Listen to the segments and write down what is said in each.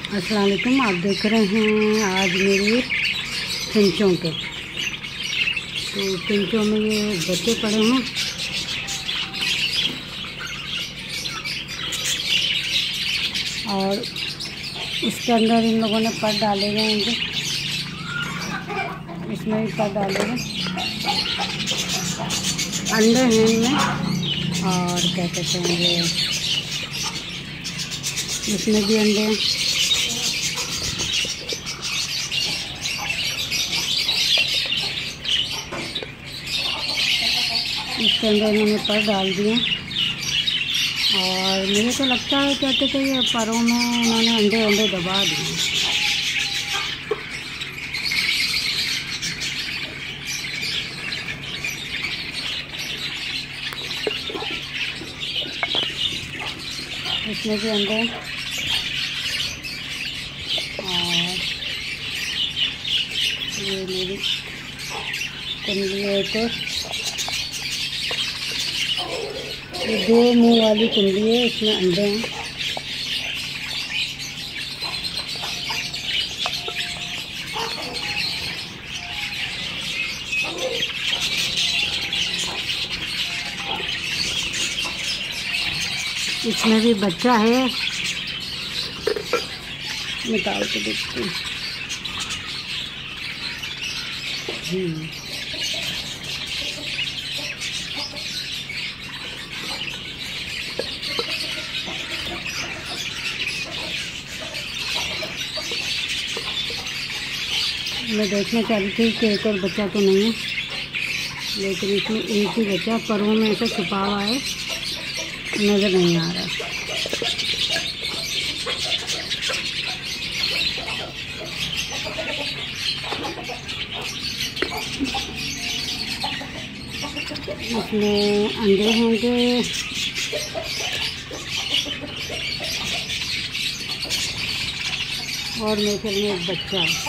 अस्सलाम वालेकुम। आप देख रहे हैं आज मेरी फिंचों के, तो फिंचों में ये बच्चे पड़े हैं और इसके अंदर इन लोगों ने पर डाले हुए हैं, इसमें भी पर डाले हैं, अंडे हैं इनमें और क्या कहते हैं ये, इसमें भी अंडे हैं। इसके अंदर इन्होंने पर डाल दिए और मुझे तो लगता है कहते थे ये परों में इन्होंने अंडे दबा दिए। इसमें भी अंडे और ये मेरी कुंडली है, तो ये दो मुंह वाली कुंडली है, इसमें अंडे हैं। इसमें भी बच्चा है, निकाल के देखते हैं। मैं देखना चाह रही थी कि एक और बच्चा तो नहीं है, लेकिन इसमें एक ही बच्चा परों में ऐसा छुपा हुआ है, नज़र नहीं आ रहा। इसमें अंडे होंगे और मेरे ख्याल में एक बच्चा है।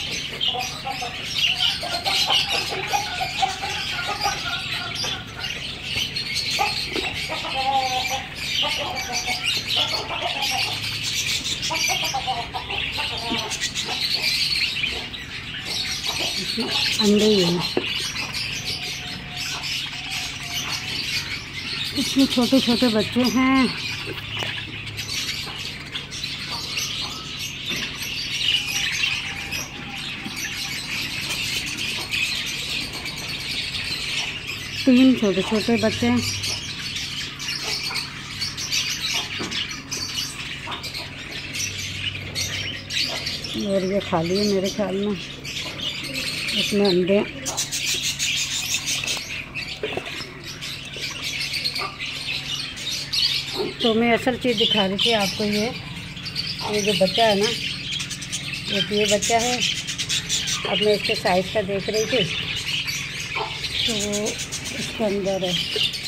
अंडे ही हैं, इसमें छोटे छोटे बच्चे हैं। तीन छोटे छोटे बच्चे हैं और ये खाली है मेरे ख्याल में, इसमें अंडे। तो मैं असल चीज़ दिखा रही थी आपको, ये जो बच्चा है ना, ये बच्चा है। अब मैं इसके साइज़ का देख रही थी, तो वो इसके अंदर है।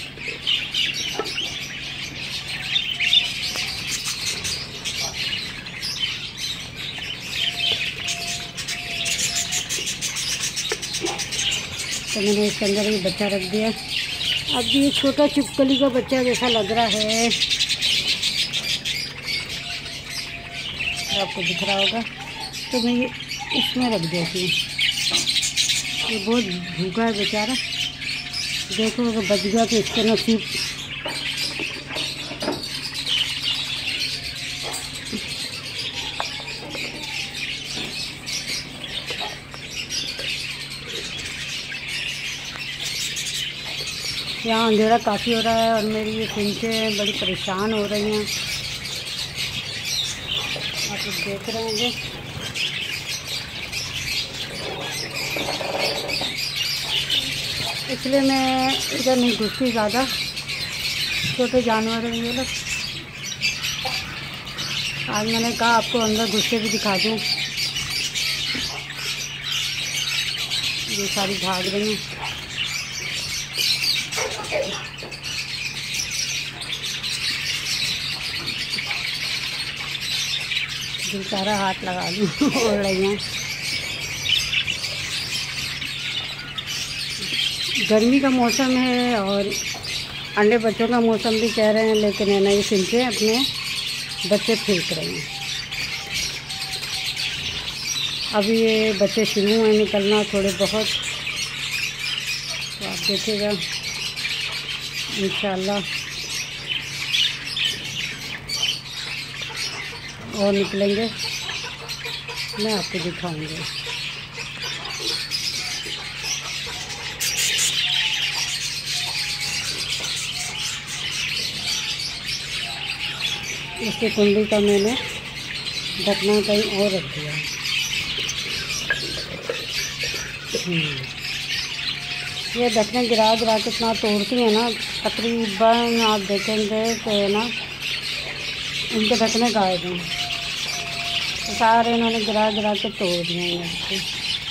तो मैंने इसके अंदर ये बच्चा रख दिया। अब ये छोटा छिपकली का बच्चा जैसा लग रहा है, आपको दिख रहा होगा, तो मैं ये इसमें रख देती हूँ। ये बहुत भूखा है बेचारा, देखो अगर बच गया तो इसके नसीब। यहाँ अंधेरा काफ़ी हो रहा है और मेरी ये फिंचें बड़ी परेशान हो रही हैं, आप लोग देख रहे होंगे। इसलिए मैं इधर नहीं घुसती ज़्यादा, छोटे जानवर हैं ये लोग। आज मैंने कहा आपको अंदर घुस के भी दिखा दूँ। ये सारी भाग रही हैं। सारा हाथ लगा लूँ उड़ रही हैं। गर्मी का मौसम है और अंडे बच्चों का मौसम भी कह रहे हैं, लेकिन है ना ये फिंचें अपने बच्चे फेंक रही हैं। अभी ये बच्चे शुरू हैं निकलना थोड़े बहुत, तो आप देखिएगा इंशाल्लाह और निकलेंगे, मैं आपको दिखाऊंगी। इसकी कुंडी का मैंने ढकना कहीं और रख दिया। ये ढकने गिरा गिरा के इतना तोड़ती है ना, तकरीबन आप देखेंगे कि ना इनके ढकने गायब हैं, तो सारे इन्होंने गिरा गिरा के तोड़ दिए हैं।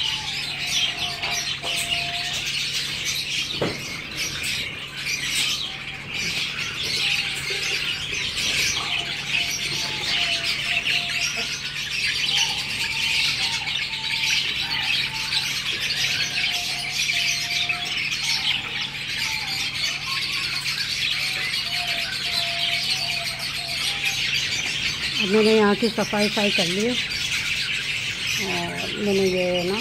अब मैंने यहाँ की सफाई कर ली है और मैंने ये ना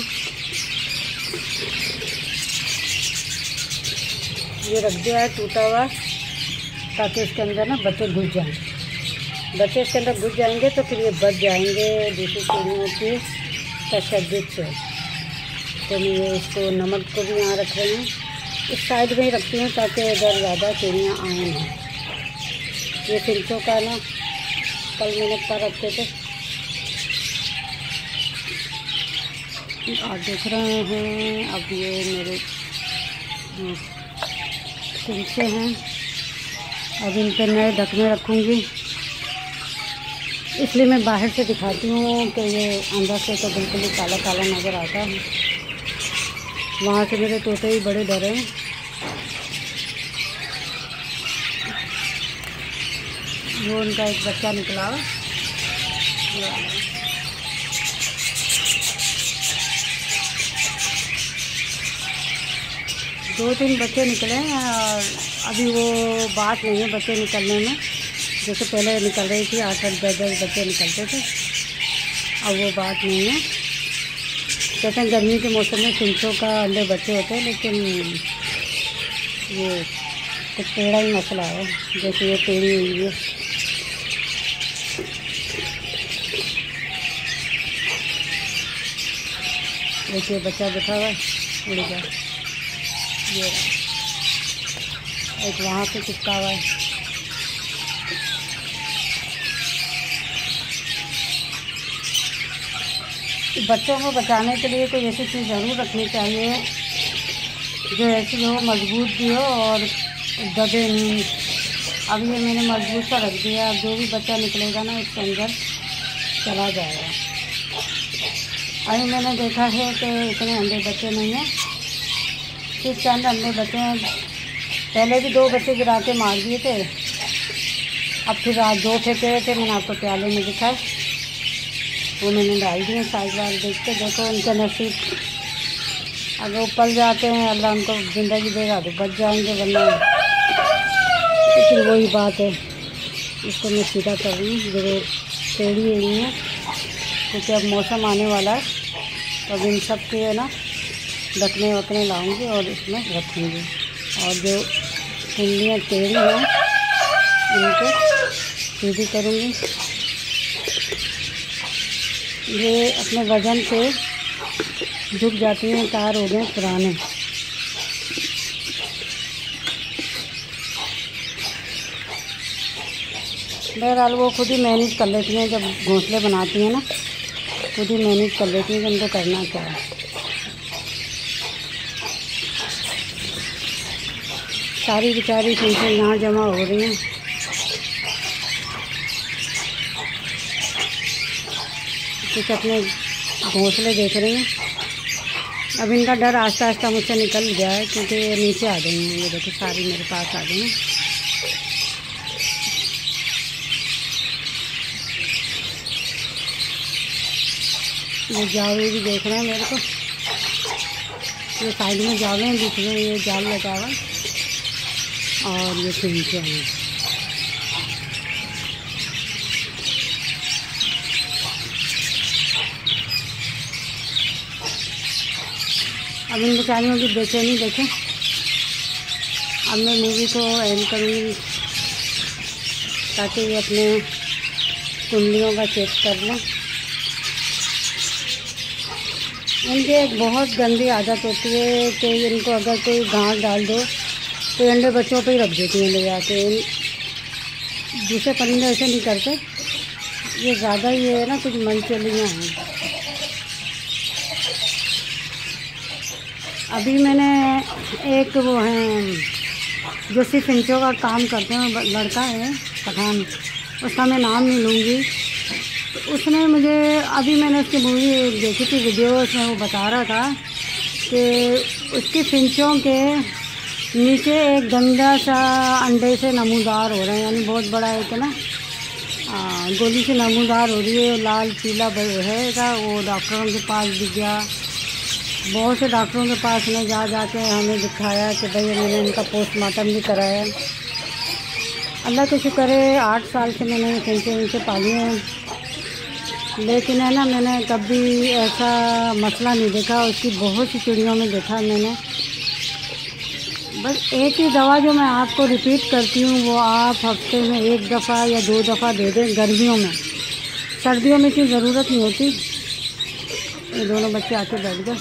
ये रख दिया है टूटा हुआ, ताकि इसके अंदर ना बच्चे घुस जाएं। बच्चे इसके अंदर घुस जाएंगे तो फिर ये बच जाएंगे दूसरी चिड़ियों की तशद्दुद से। तो मैं ये इसको नमक को भी यहाँ रख रही हूँ, इस साइड में ही रखती हूँ ताकि इधर ज़्यादा चिड़ियाँ आएँ ना। ये फिंचों का ना कल मैंने पर रखे थे, आप देख रहे हैं। अब ये मेरे फिंचे हैं, अब इन पर नए ढकने रखूँगी, इसलिए मैं बाहर से दिखाती हूँ कि ये अंदर से तो बिल्कुल ही काला काला नज़र आता है। वहाँ से मेरे तोते ही बड़े डरे हैं। वो उनका एक बच्चा निकला है, दो तीन बच्चे निकले हैं और अभी वो बात नहीं है बच्चे निकलने में, जैसे पहले निकल रही थी 8-8 10-10 बच्चे निकलते थे, अब वो बात नहीं है। कहते हैं गर्मी के मौसम में फिंचों का अंडे बच्चे होते हैं, लेकिन ये कुछ टेढ़ा ही मसला है, जैसे ये टेढ़ी हुई है। देखिए बच्चा बैठा हुआ है, उड़ गया। ये एक वहाँ पे चिपका हुआ है। बच्चों को बचाने के लिए कोई ऐसी चीज़ ज़रूर रखनी चाहिए जो ऐसी हो, मजबूत भी हो और दबे नहीं। अब ये मैंने मजबूत सा रख दिया, अब जो भी बच्चा निकलेगा ना इसके अंदर चला जाएगा। अभी मैंने देखा है कि इतने अंडे बच्चे नहीं हैं, सिर्फ चंद अंडे बच्चे हैं। पहले भी 2 बच्चे गिरा के मार दिए थे, अब फिर आज 2 फेंके थे, मैंने आपको प्याले में दिखाए, वो मैंने डाल दिए। साइड वाल देख के देखो उनका नसीब, अगर वो पल जाते हैं अल्लाह उनको ज़िंदगी देगा तो बच जाएंगे, वरना तो फिर वही बात है। इसको मैं सीधा कर रही हूँ, जरूर टेढ़ी हुई है क्योंकि अब मौसम आने वाला है, तो अब इन सब के ना ढकने वकने लाऊंगी और इसमें रखूँगी। और जो कुंडियाँ टेढ़ी हैं इनको सीधी करूँगी। ये अपने वज़न से झुक जाती हैं, तार हो गए पुराने। बहरहाल वो खुद ही मैनेज कर लेती हैं, जब घोंसले बनाती हैं ना खुद ही मैनेज कर लेती हैं कि उनको करना क्या है। सारी बेचारी चीज़ें यहाँ जमा हो रही हैं। कुछ अपने घोंसले देख रही हैं। अब इनका डर आस्ता आस्ता मुझसे निकल गया है क्योंकि ये नीचे आ गई हैं। ये देखो सारी मेरे पास आ गई हैं। ये जावे भी देख रहे हैं मेरे को, ये साइड में जावे हैं, बीच में ये जाल लगा हुआ और ये नीचे हैं। अब इन बेचारियों की बेचैनी देखें। अब मैं मूवी को एंड करूँगी ताकि ये अपने कुंडलियों का चेक कर लें। इनकी एक बहुत गंदी आदत होती है कि इनको अगर कोई घास डाल दो तो अंडे बच्चों पे ही रख देती हैं ले जाके। दूसरे परिंदे ऐसे नहीं करते, ये ज़्यादा ही है ना, कुछ मनचलियाँ हैं। अभी मैंने एक वो हैं जो सिर्फ इंचों का काम करते हैं, लड़का है पठान, उसका मैं नाम नहीं लूँगी। तो उसने मुझे, अभी मैंने उसकी मूवी देखी थी वीडियो, उसमें वो बता रहा था कि उसकी फिंचों के नीचे एक गंदा सा अंडे से नमूदार हो रहा है, यानी बहुत बड़ा एक है ना गोली से नमूदार हो रही है, लाल पीला है। वो डॉक्टरों के पास भी गया, बहुत से डॉक्टरों के पास में जा के हमें दिखाया कि भाई मैंने इनका पोस्टमार्टम भी कराया। अल्लाह का शुक्र है 8 साल से मैंने फिंचे पाली हैं, लेकिन है ना मैंने कभी ऐसा मसला नहीं देखा। उसकी बहुत सी चिड़ियों में देखा मैंने। बस एक ही दवा जो मैं आपको रिपीट करती हूँ वो आप हफ्ते में 1 दफ़ा या 2 दफ़ा दे दें गर्मियों में। सर्दियों में इतनी ज़रूरत नहीं होती। ये दोनों बच्चे आके बैठ गए।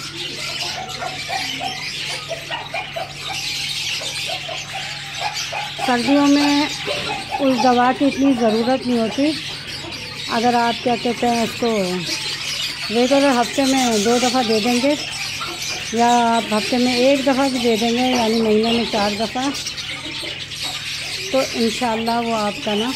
सर्दियों में उस दवा की इतनी ज़रूरत नहीं होती। अगर आप क्या कहते हैं इसको रेगुलर हफ्ते में 2 दफ़ा दे देंगे या आप हफ्ते में 1 दफ़ा भी दे देंगे, यानी महीने में 4 दफ़ा, तो इंशाअल्लाह वो आपका ना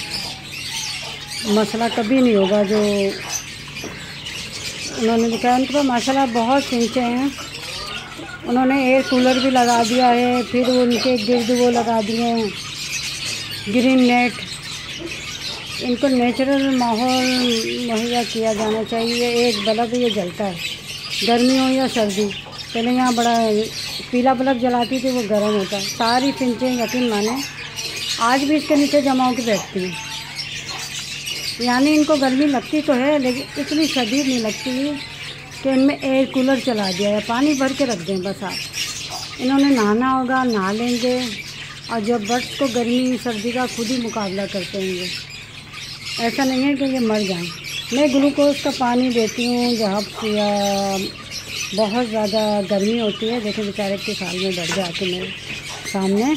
मसला कभी नहीं होगा। जो उन्होंने दिखाया, उनके पास माशाल्लाह बहुत फिंचे हैं। उन्होंने एयर कूलर भी लगा दिया है, फिर उनके गिर्द वो लगा दिए हैं ग्रीन नेट। इनको नेचुरल माहौल मुहैया किया जाना चाहिए। एक बल्ब ये जलता है, गर्मी हो या सर्दी। पहले यहाँ बड़ा पीला बल्ब जलाती थी, वो गर्म होता है। सारी फिंचें यकीन माने आज भी इसके नीचे जमा के बैठती हैं। यानी इनको गर्मी लगती तो है, लेकिन इतनी शदीद नहीं लगती कि इनमें एयर कूलर चला दिया है। पानी भर के रख दें बस आप। इन्होंने नहाना होगा, नहा लेंगे, और जब बर्ड्स को गर्मी सर्दी का खुद ही मुकाबला करते होंगे। ऐसा नहीं है कि ये मर जाएं। मैं ग्लूकोज का पानी देती हूँ जहाँ या बहुत ज़्यादा गर्मी होती है। देखिए बेचारे के साल में बैठ जाते मेरे सामने,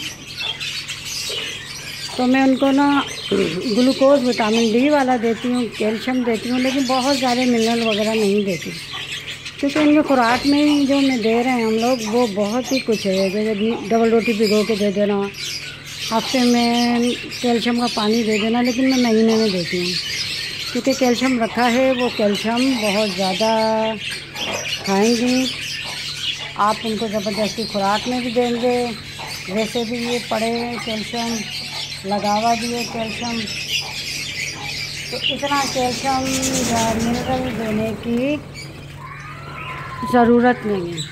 तो मैं उनको ना ग्लूकोज विटामिन डी वाला देती हूँ, कैल्शियम देती हूँ, लेकिन बहुत ज़्यादा मिनरल वगैरह नहीं देती, क्योंकि इनके खुराक में ही जो मैं दे रहे हैं हम लोग वो बहुत ही कुछ है। जैसे डबल रोटी भिगो के दे देना, हफ्ते में कैल्शियम का पानी दे देना, लेकिन मैं महीने में देती हूँ क्योंकि कैल्शियम रखा है। वो कैल्शियम बहुत ज़्यादा खाएंगी। आप उनको ज़बरदस्ती खुराक में भी देंगे, वैसे भी ये पड़े कैल्शियम लगावा भी है कैल्शियम। तो इतना कैल्शियम या मिनरल देने की ज़रूरत नहीं है।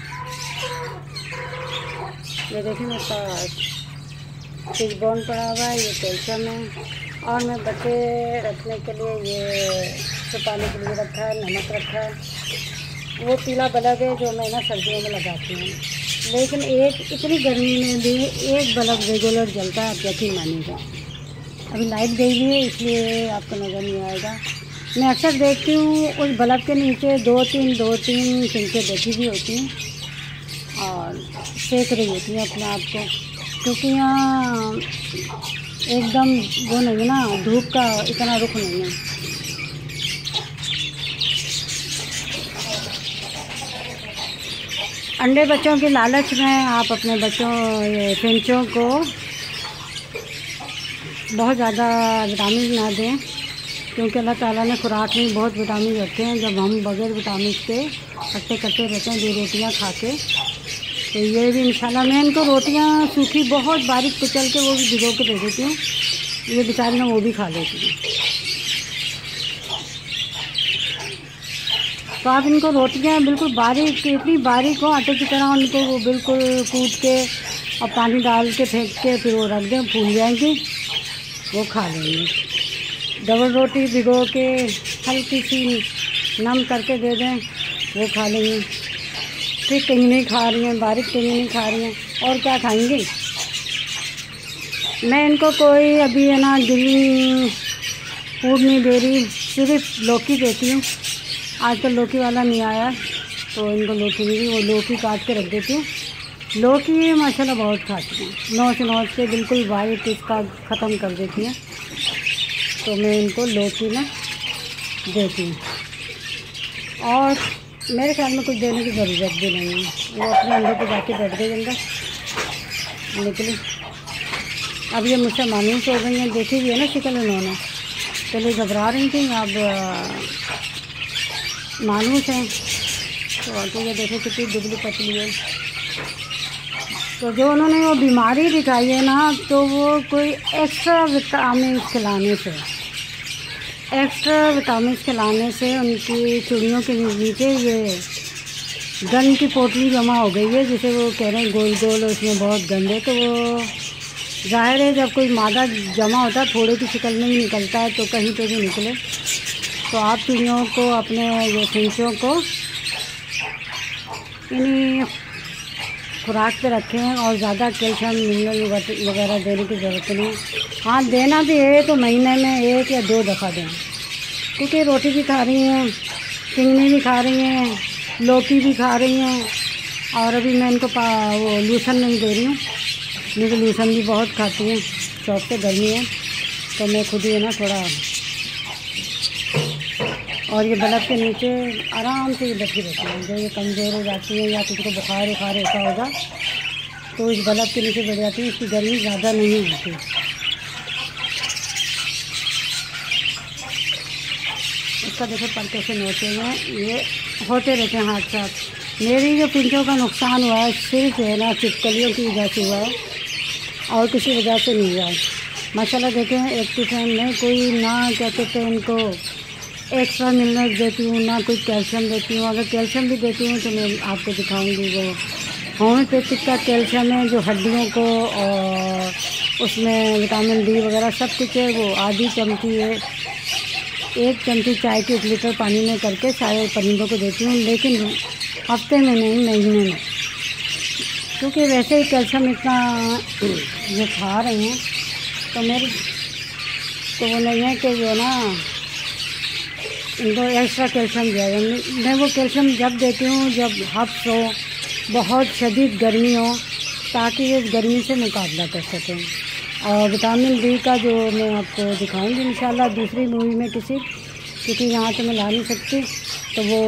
ये देखिए मेरे पास फिश बोन पड़ा हुआ है, ये कैल्शियम है। और मैं बच्चे रखने के लिए ये छुपाने के लिए रखा है, नमक रखा है। वो पीला बल्ब है जो मैं ना सर्दियों में लगाती हूँ, लेकिन एक इतनी गर्मी में भी एक बल्ब रेगुलर जलता है, आप यकीन मानिएगा। अभी लाइट गई हुई है इसलिए आपको नज़र नहीं आएगा। मैं अक्सर देखती हूँ उस बल्ब के नीचे 2-3 चिमटे बैठी हुई होती हैं और सेक रही होती हैं अपने आप को, क्योंकि यहाँ एकदम वो नहीं है ना, धूप का इतना रुख नहीं है। अंडे बच्चों के लालच में आप अपने बच्चों ये फिंचों को बहुत ज़्यादा विटामिन ना दें, क्योंकि अल्लाह ताला ने खुराक में बहुत विटामिन रखे हैं। जब हम बगैर विटामिन के हट्टे कट्टे रहते हैं 2 रोटियाँ खा के, तो ये भी इंशाल्लाह मैं इनको रोटियाँ सूखी बहुत बारीक कुचल के वो भी भिगो के दे देती हूँ, ये बेचारी ना वो भी खा लेती हैं। तो आप इनको रोटियाँ बिल्कुल बारीक, इतनी बारीक हो आटे की तरह, उनको वो बिल्कुल कूट के और पानी डाल के फेंक के फिर वो रख दें, फूल जाएंगी, वो खा लेंगे। डबल रोटी भिगो के हल्की सी नम करके दे दें, वो खा लेंगे। मोटी टिंगनी खा रही हैं, बारीक टिंगनी खा रही हैं, और क्या खाएंगी। मैं इनको कोई अभी है ना ग्रीन फूड नहीं दे रही, सिर्फ लौकी देती हूँ। आजकल लौकी वाला नहीं आया तो इनको लौकी नहीं दी, वो लौकी काट के रख देती हूँ। लौकी माशाल्लाह बहुत खाती हैं, नोच के बिल्कुल वाइट इसका ख़त्म कर देती हैं। तो मैं इनको लौकी ना देती हूँ, और मेरे ख्याल में कुछ देने की ज़रूरत भी नहीं है। वो अपने अंडे पे जाके बैठ गई अंदर निकली। अब ये मुझसे मायूस हो गई हैं, देखी हुई है ना शिकल उन्होंने, पहले घबरा रही थी, अब मायूस हैं। तो ये देखो कितनी दुबली पतली है। तो जो उन्होंने वो बीमारी दिखाई है ना, तो वो कोई एक्स्ट्रा विटामिन खिलाने से उनकी चूड़ियों के नीचे ये गंद की पोटली जमा हो गई है, जिसे वो कह रहे हैं गोल गोल, उसमें बहुत गंद है। तो वो ज़ाहिर है जब कोई मादा जमा होता है थोड़े की शक्ल में ही निकलता है, तो कहीं पे भी निकले। तो आप चूड़ियों को, अपने ये फिंचों को इन्हीं खुराक पे रखें, और ज़्यादा कैल्शियम मिनरल वगैरह देने की ज़रूरत नहीं। हाँ, देना भी है तो महीने में 1 या 2 दफ़ा दें, क्योंकि रोटी भी खा रही हैं, चिंगनी भी खा रही हैं, लौकी भी खा रही हैं। और अभी मैं इनको वो लूसन नहीं दे रही हूँ, नहीं तो लूसन भी बहुत खाती हैं। शौक से गर्मी है तो मैं खुद ही है ना थोड़ा, और ये बल्ब के नीचे आराम से ये बैठी रहती हैं। जो ये कमज़ोर हो जाती है या किसी को बुखार होता होगा तो इस बल्ब के नीचे बैठ जाती है, इसकी गर्मी ज़्यादा नहीं होती। इसका देखो पर कैसे नोचे हैं, ये होते रहते हैं हाथ साथ। मेरी जो पिंचों का नुकसान हुआ है सिर्फ है ना छिपकलियों की वजह से हुआ है, और किसी वजह से नहीं हुआ है। माशाल्लाह देखें, एक टिफिन में कोई ना क्या कहते हैं इनको एक्स्ट्रा मिनरल्स देती हूँ, ना कोई कैल्शियम देती हूँ। अगर कैल्शियम भी देती हूँ तो मैं आपको दिखाऊंगी। वो होम्योपैथिक का कैल्शियम है जो हड्डियों को, और उसमें विटामिन डी वगैरह सब कुछ है। वो आधी चमची है, 1 चमची चाय के 1 लीटर पानी में करके सारे परिंदों को देती हूँ, लेकिन हफ्ते में नहीं, महीने में। क्योंकि वैसे ही कैल्शियम इतना जो खा रहे हैं तो मेरी तो वो नहीं है कि जो ना इनको एक्स्ट्रा कैल्शियम दिया जाए। मैं वो कैल्शियम जब देती हूँ जब हफ्स हो, बहुत शदीद गर्मी हो, ताकि ये गर्मी से मुकाबला कर सकें। और विटामिन डी का जो मैं आपको दिखाऊंगी इंशाल्लाह दूसरी मूवी में किसी, क्योंकि यहाँ तो मैं ला नहीं सकती। तो वो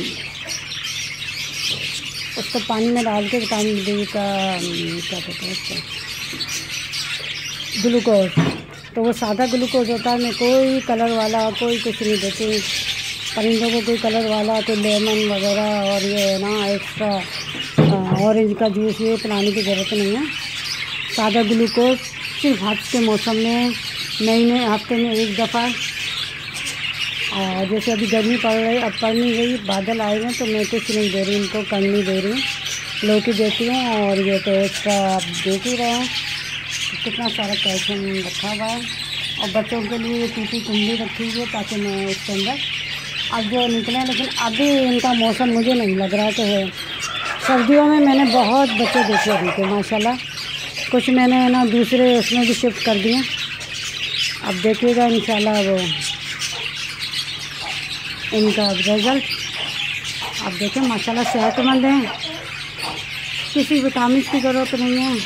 उसको पानी में डाल के विटामिन डी का क्या कहते हैं उसको, ग्लूकोज। तो वो सादा ग्लूकोज होता है, मैं कोई कलर वाला कोई कुछ नहीं देती परिंदों को, कोई कलर वाला, कोई लेमन वगैरह और ये ना एक्स्ट्रा ऑरेंज का जूस ये पिलाने की ज़रूरत नहीं है। सादा ग्लूकोज सिर्फ हफ्ते के मौसम में, महीने हफ्ते में 1 दफ़ा। और जैसे अभी गर्मी पड़ रही, अब पड़ नहीं गई, बादल आए हैं, तो मैं कुछ नहीं दे रही इनको, कंगनी दे रही हूँ, लौकी देती हूँ। और ये तो एक्स्ट्रा आप देख ही रहे हैं कितना सारा कैल्शियम रखा हुआ है। और बच्चों के लिए ये पीपी कुंडी रखी हुई है ताकि मैं इसके अंदर अब जो निकले। लेकिन अभी इनका मौसम मुझे नहीं लग रहा कि है। सर्दियों में मैंने बहुत बच्चे देखे अभी के माशाल्लाह, कुछ मैंने ना दूसरे उसमें भी शिफ्ट कर दिए। अब देखिएगा इंशाल्लाह वो इनका रिज़ल्ट। आप देखें माशाल्लाह सेहतमंद हैं, किसी विटामिन की ज़रूरत नहीं है,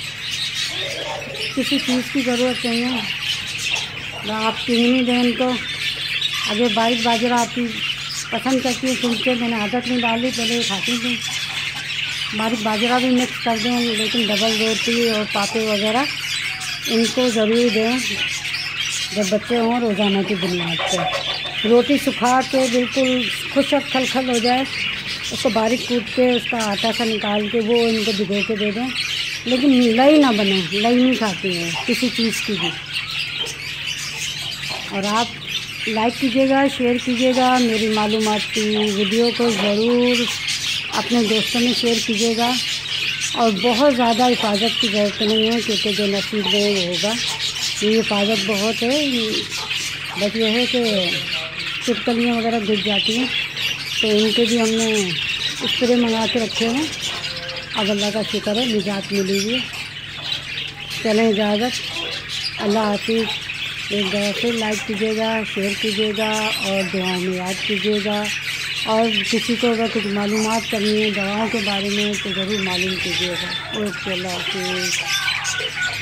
किसी चीज़ की ज़रूरत नहीं है। आप चीनी दें इनको। अगर बारीक बाजरा आपकी पसंद करती है सुनते, मैंने आदत नहीं डाली, पहले खाती थी। बारीक बाजरा भी मिक्स कर दें, लेकिन डबल रोटी और पापे वगैरह इनको ज़रूर दें जब बच्चे हों रोज़ाना की बुनियाद पर। रोटी सुखा के बिल्कुल खुशक खलखल हो जाए, उसको बारीक कूट के उसका आटा सा निकाल के वो इनको भिगो के दे दें। लेकिन लई ना बने, लई नहीं खाती है किसी चीज़ की भी। और आप लाइक कीजिएगा, शेयर कीजिएगा, मेरी मालूमात की वीडियो को ज़रूर अपने दोस्तों में शेयर कीजिएगा। और बहुत ज़्यादा हिफाजत की ज़रूरत नहीं है, क्योंकि जो नसीब में वो होगा। ये हिफाजत बहुत है, बस ये है कि छिपकलियाँ वगैरह गिर जाती हैं, तो इनके भी हमने स्प्रे मंगा के रखे हैं। अब अल्लाह का शुक्र है निजात मिली हुई है। चलें इजाज़त, अल्लाह हाफिज़। एक बार फिर लाइक कीजिएगा, शेयर कीजिएगा और दुआओं में याद कीजिएगा। और किसी को अगर कुछ मालूमात करनी है दवाओं के बारे में तो ज़रूर मालूम कीजिएगा। ओके, अल्लाह हाफिज़।